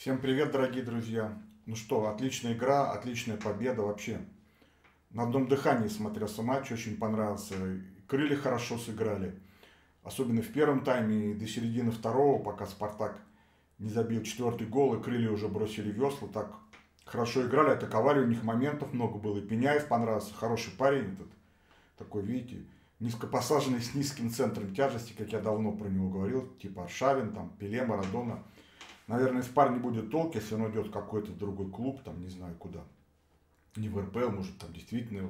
Всем привет, дорогие друзья. Ну что, отличная игра, отличная победа вообще. На одном дыхании смотрелся матч, очень понравился. Крылья хорошо сыграли. Особенно в первом тайме и до середины второго, пока Спартак не забил четвертый гол, и крылья уже бросили весла. Так хорошо играли, атаковали, у них моментов много было. И Пеняев понравился, хороший парень этот. Такой, видите, низкопосаженный с низким центром тяжести, как я давно про него говорил. Типа Аршавин, там, Пеле, Марадона. Наверное, из парня будет толк, если он идет в какой-то другой клуб, там, не знаю куда. Не в РПЛ, может, там действительно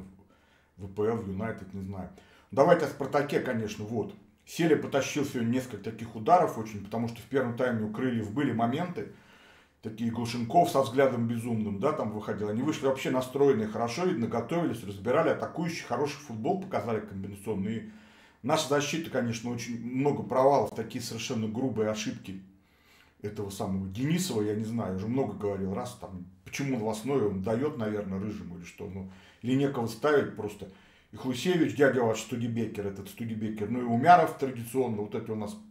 в ВПЛ, в Юнайтед, не знаю. Давайте о Спартаке, конечно, вот. Селя потащил сегодня несколько таких ударов очень, потому что в первом тайме у Крыльев были моменты, такие Глушенков со взглядом безумным, да, там выходил. Они вышли вообще настроенные, хорошо, видно, готовились, разбирали, атакующий, хороший футбол показали комбинационный. И наша защита, конечно, очень много провалов, такие совершенно грубые ошибки этого самого Денисова, я не знаю, уже много говорил, раз там, почему новостной он дает, наверное, рыжему или что, ну, или некого ставить просто. И Хлусевич, дядя ваш Студебекер, этот Студебекер, ну и Умяров традиционно, вот эти у нас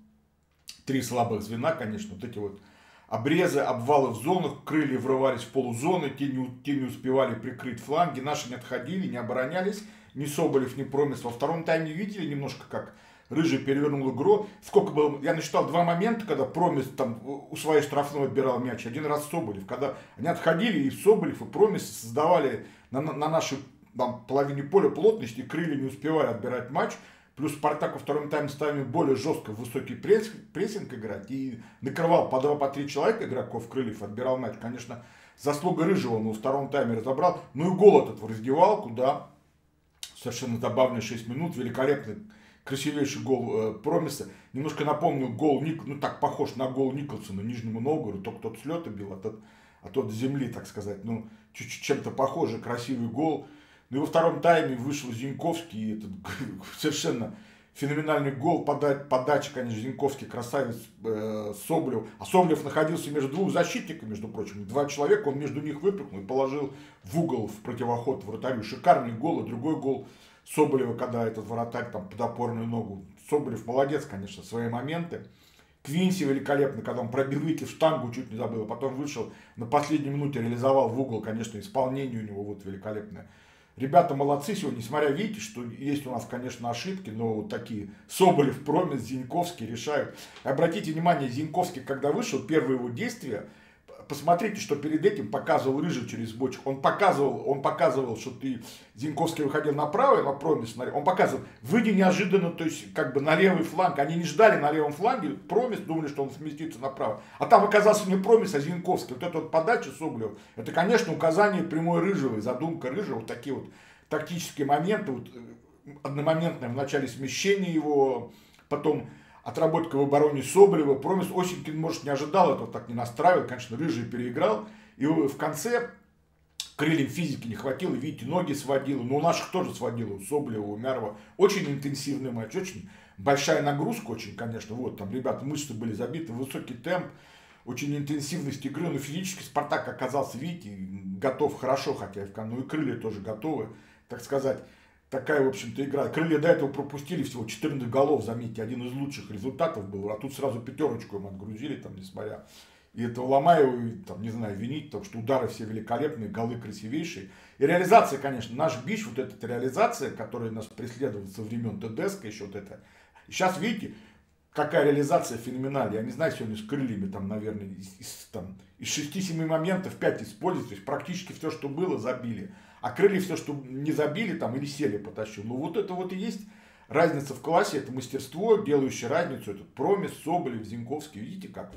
три слабых звена, конечно, вот эти вот обрезы, обвалы в зонах, крылья врывались в полузоны, те не успевали прикрыть фланги, наши не отходили, не оборонялись, ни Соболев, ни Промис. Во втором тайме видели немножко, как Рыжий перевернул игру. Сколько было, я насчитал два момента, когда Промис там у своей штрафной отбирал мяч. Один раз Соболев, когда они отходили, и Соболев, и Промис создавали на нашей там, половине поля плотность, и крылья не успевали отбирать матч. Плюс Спартак во втором тайме стал более жестко в высокий прессинг играть. И накрывал по 2-3 человека игроков крыльев, отбирал мяч. Конечно, заслуга Рыжего он во втором тайме разобрал. Ну и гол этот в раздевалку, да. Совершенно забавные 6 минут, великолепный, красивейший гол Промиса. Немножко напомнил гол, ну так похож на гол Николсона Нижнему Новгороду, только тот с лета бил, а тот с земли, так сказать. Ну, чуть-чуть чем-то похожий, красивый гол. Ну и во втором тайме вышел Зиньковский, и этот совершенно феноменальный гол, подача, конечно, Зиньковский, красавец Соболев. А Соболев находился между двух защитников, между прочим, два человека, он между них выпрыгнул и положил в угол в противоход вратарю. Шикарный гол, и другой гол Соболева, когда этот вратарь там под опорную ногу. Соболев молодец, конечно, свои моменты. Квинси великолепно, когда он пробил в штангу, чуть не забыл, а потом вышел на последней минуте, реализовал в угол, конечно, исполнение у него вот великолепное. Ребята молодцы сегодня, несмотря, видите, что есть у нас, конечно, ошибки, но вот такие Соболев, Промис, Зиньковский решают. Обратите внимание, Зиньковский, когда вышел, первые его действия, посмотрите, что перед этим показывал Рыжий через бочку. Он показывал, что ты, Зиньковский выходил направо, на Промис, он показывал, выйди неожиданно, то есть как бы на левый фланг. Они не ждали на левом фланге, Промис, думали, что он сместится направо. А там оказался не Промис, а Зиньковский. Вот эта вот подача Соболева, это, конечно, указание прямой Рыжего и задумка Рыжего, вот такие вот тактические моменты, вот, одномоментное в начале смещения его, потом отработка в обороне Соболева. Промис Осенькин, может, не ожидал этого, так не настраивал. Конечно, Рыжий переиграл. И в конце крыльям физики не хватило. Видите, ноги сводило. Но у наших тоже сводило. У Соболева, у Умярова. Очень интенсивный матч. Очень большая нагрузка. Очень, конечно. Вот там, ребята, мышцы были забиты. Высокий темп. Очень интенсивность игры. Но физически Спартак оказался, видите, готов хорошо. Хотя ну и крылья тоже готовы. Так сказать, такая, в общем-то, игра. Крылья до этого пропустили всего 14 голов, заметьте, один из лучших результатов был. А тут сразу пятерочку им отгрузили, там, несмотря. И это Ломаева, там, не знаю, винить, потому что удары все великолепные, голы красивейшие. И реализация, конечно, наш бич, вот эта реализация, которая нас преследует со времен ТДСК, еще вот это. И сейчас, видите, какая реализация феноменальная. Я не знаю, сегодня с крыльями, там, наверное, из 6-7 моментов 5 использовать. То есть практически все, что было, забили. А крылья все, что не забили, там, или сели потащил. Ну, вот это вот и есть разница в классе, это мастерство, делающее разницу. Этот Промис, Соболев, Зиньковский, видите как?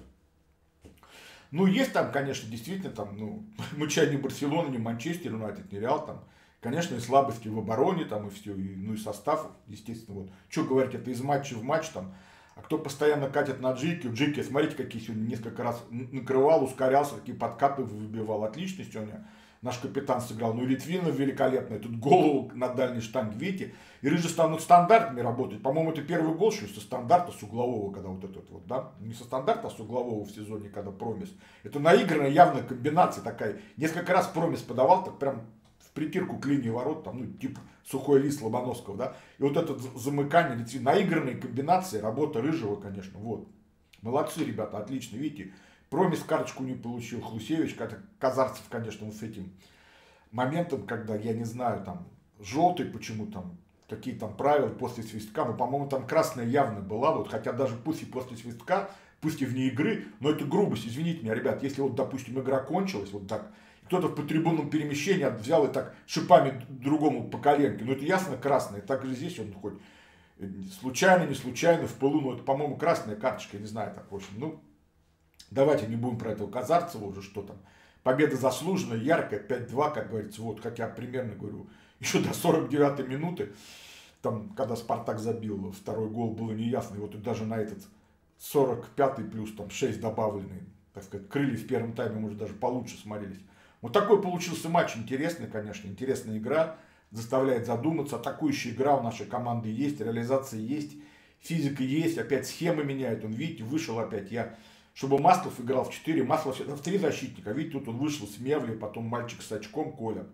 Ну, есть там, конечно, действительно, там, ну, мы чай не Барселона, не Манчестер Юнайтед, не Реал, там, конечно, и слабости в обороне, там, и все, и, ну, и состав, естественно, вот. Что говорить, это из матча в матч, там, а кто постоянно катит на Джеки, смотрите, какие сегодня несколько раз накрывал, ускорялся, какие подкаты выбивал, отлично сегодня. Наш капитан сыграл, ну и Литвинов великолепный, тут голову на дальний штанг, видите. И Рыжий станут стандартами работать. По-моему, это первый гол, что ли, со стандарта, с углового, когда вот этот вот, да. Не со стандарта, а с углового в сезоне, когда Промис. Это наигранная явная комбинация такая. Несколько раз Промис подавал, так прям в притирку к линии ворот, там, ну, типа сухой лист Лобановского, да. И вот это замыкание, наигранные комбинации, работа Рыжего, конечно, вот. Молодцы, ребята, отлично, видите. Промис карточку не получил, Хлусевич, Казарцев, конечно, с этим моментом, когда, я не знаю, там, желтый почему там, какие там правила после свистка, но, по-моему, там красная явно была, вот, хотя даже пусть и после свистка, пусть и вне игры, но это грубость, извините меня, ребят, если вот, допустим, игра кончилась, вот так, кто-то в потрибунном перемещении взял и так шипами другому по коленке, ну это ясно красное, так же здесь он хоть случайно, не случайно, в пылу, ну это, по-моему, красная карточка, я не знаю, так, в общем, ну, давайте не будем про этого Казарцева уже, что там, победа заслуженная, яркая, 5-2, как говорится, вот, хотя примерно, говорю, еще до 49-й минуты, там, когда Спартак забил второй гол, было неясно, и вот и даже на этот 45-й плюс там 6 добавленный, так сказать, крылья в первом тайме, может, даже получше смотрелись. Вот такой получился матч, интересный, конечно, интересная игра, заставляет задуматься, атакующая игра у нашей команды есть, реализация есть, физика есть, опять схемы меняют, он, видите, вышел опять, чтобы Маслов играл в 4, Маслов в 3 защитника, видите, тут он вышел с Мевли, потом мальчик с очком, Коля.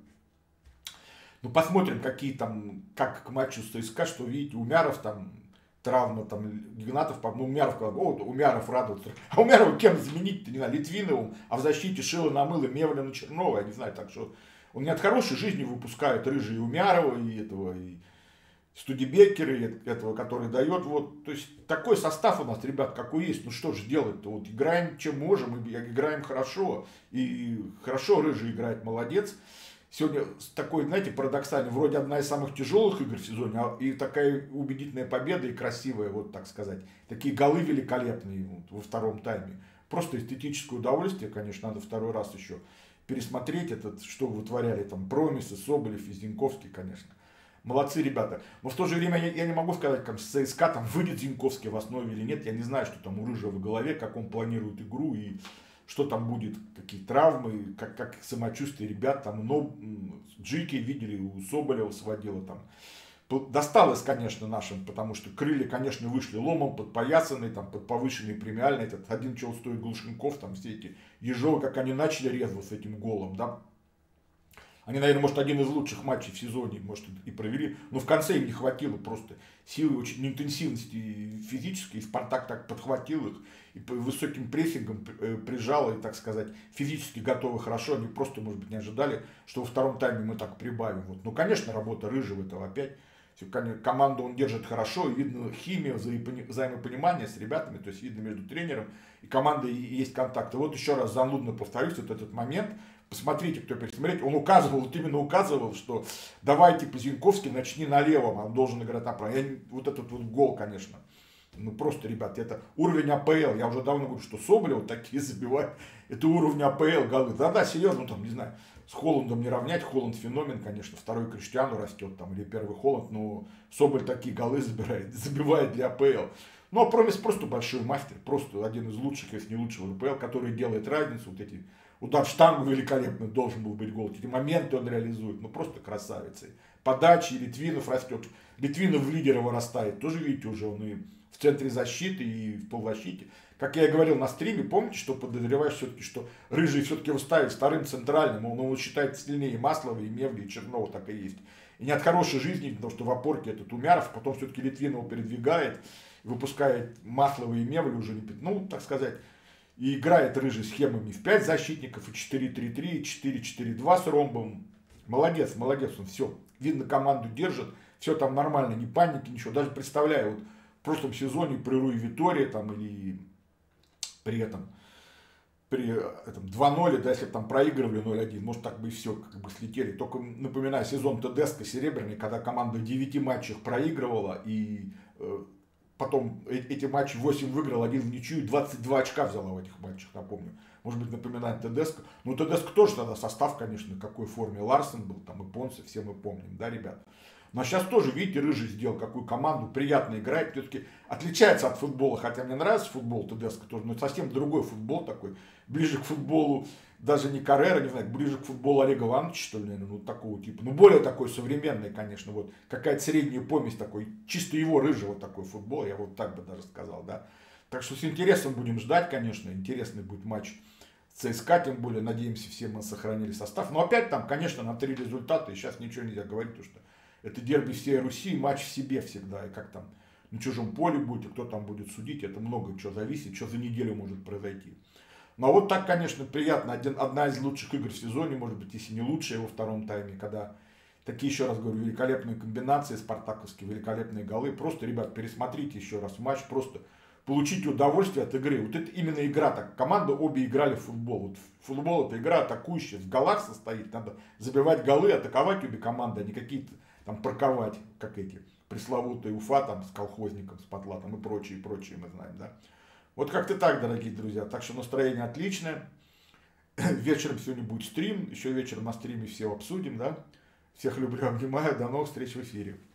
Ну, посмотрим, какие там, как к матчу с ЦСКА, что, видите, Умяров там, травма, там, Игнатов, ну, Умяров сказал, о, Умяров радуется. А Умярова кем заменить-то, не знаю, Литвиновым, а в защите Шила Намыла, Мевлина, Чернова, я не знаю, так что он не от хорошей жизни выпускает рыжие и Умярова, и этого, и Студебекера, и этого, который дает, вот, то есть, такой состав у нас, ребят, какой есть, ну, что же делать-то, вот, играем, чем можем, играем хорошо, и хорошо рыжий играет, молодец. Сегодня такой, знаете, парадоксальный, вроде одна из самых тяжелых игр в сезоне, и такая убедительная победа и красивая, вот так сказать. Такие голы великолепные вот, во втором тайме. Просто эстетическое удовольствие, конечно, надо второй раз еще пересмотреть, что вытворяли там Промис, Соболев, и Зиньковский, конечно. Молодцы ребята. Но в то же время я не могу сказать, как с ЦСКА там выйдет Зиньковский в основе или нет. Я не знаю, что там у Рыжего в голове, как он планирует игру и что там будет, какие травмы, как самочувствие ребят, там, но Джики видели, у Соболева сводило там. Досталось, конечно, нашим, потому что крылья, конечно, вышли ломом, подпоясанные, там, под повышенные премиальные, этот один чего стоит Глушенков, там, все эти Ежовы, как они начали резво с этим голом, да. Они, наверное, может, один из лучших матчей в сезоне, может, и провели, но в конце им не хватило просто силы, очень интенсивности физической, и Спартак так подхватил их, и высоким прессингом прижал, и, так сказать, физически готовы хорошо, они просто, может быть, не ожидали, что во втором тайме мы так прибавим. Вот. Ну, конечно, работа Рыжего этого опять, команду он держит хорошо, и видно химия, взаимопонимание с ребятами, то есть видно между тренером и командой есть контакты. Вот еще раз занудно повторюсь, вот этот момент, посмотрите, кто пересмотреть, он указывал, вот именно указывал, что давайте по Зиньковски начни на левом, он должен играть направо. Вот этот вот гол, конечно, ну просто, ребят, это уровень АПЛ, я уже давно говорю, что Соболев такие забивает, это уровень АПЛ голы. Да-да, серьезно, ну там, не знаю, с Холландом не равнять, Холланд феномен, конечно, второй Криштиану растет, там, или первый Холланд, но Соболь такие голы забивает для АПЛ. Ну, а Промис просто большой мастер, просто один из лучших, если не лучшего АПЛ, который делает разницу, вот эти удар в штангу великолепный должен был быть гол. Эти моменты он реализует. Ну просто красавицы. Подачи, Литвинов растет. Литвинов в лидера вырастает. Тоже видите, уже он и в центре защиты, и в полузащите. Как я и говорил на стриме, помните, что подозреваешь все-таки, что Рыжий все-таки выставит вторым центральным. Он его считает сильнее Маслова, и Мевли, и Чернова, так и есть. И не от хорошей жизни, потому что в опорке этот Умяров, потом все-таки Литвинова передвигает, выпускает Маслова и Мевли уже, ну, так сказать, и играет Рыжий схемами в 5 защитников, и 4-3-3, и 4-4-2 с ромбом. Молодец, молодец он, все. Видно, команду держит, все там нормально, ни паники, ничего. Даже представляю, вот в прошлом сезоне при Руи Витории, там, или при этом 2-0, да, если бы там проигрывали 0-1, может, так бы и все, как бы слетели. Только напоминаю, сезон Тедеско серебряный, когда команда в 9 матчах проигрывала, и потом эти матчи 8 выиграл, 1 в ничью, 22 очка взяла в этих матчах, напомню. Может быть, напоминает Тедеско. Ну, Тедеско тоже тогда состав, конечно, в какой форме. Ларсен был, там и Понсе, все мы помним, да, ребят. Но сейчас тоже, видите, Рыжий сделал какую команду, приятно играет, все-таки отличается от футбола, хотя мне нравится футбол Тедеско тоже, но совсем другой футбол такой, ближе к футболу, даже не Каррера, не знаю, ближе к футболу Олега Ивановича, что ли, наверное, ну, такого типа, ну, более такой современный, конечно, вот, какая-то средняя помесь такой, чисто его Рыжего такой футбол, я вот так бы даже сказал, да. Так что с интересом будем ждать, конечно, интересный будет матч с ЦСКА, тем более, надеемся, все мы сохранили состав, но опять там, конечно, на 3 результата, и сейчас ничего нельзя говорить, потому что это дерби всей Руси, матч в себе всегда, и как там на чужом поле будет, и кто там будет судить, это много чего зависит, что за неделю может произойти. Но вот так, конечно, приятно. Одна из лучших игр в сезоне, может быть, если не лучшая во втором тайме, когда такие, еще раз говорю, великолепные комбинации спартаковские, великолепные голы. Просто, ребят, пересмотрите еще раз матч, просто получите удовольствие от игры. Вот это именно игра. Так, команда обе играли в футбол. Вот футбол это игра атакующая, в голах состоит. Надо забивать голы, атаковать обе команды, а не какие-то там парковать, как эти пресловутые Уфа там с колхозником, с Потлатом и прочие, мы знаем, да. Вот как-то так, дорогие друзья. Так что настроение отличное. Вечером сегодня будет стрим. Еще вечером на стриме все обсудим, да. Всех люблю, обнимаю. До новых встреч в эфире.